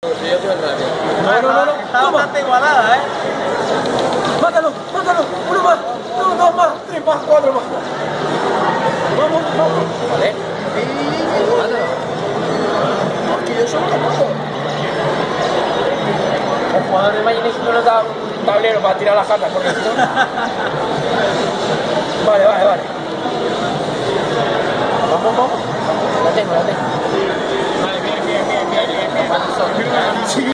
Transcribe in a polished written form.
Sí, yo tengo el radio. No. Está bastante igualada, ¿eh? Mátalo. Uno más. No, dos más. Tres más, cuatro más. Vamos. Vale. Mátalo. Porque yo solo no puedo. El jugador de Mayonnaise no nos da un tablero para tirar las cartas, porque si no... Vale.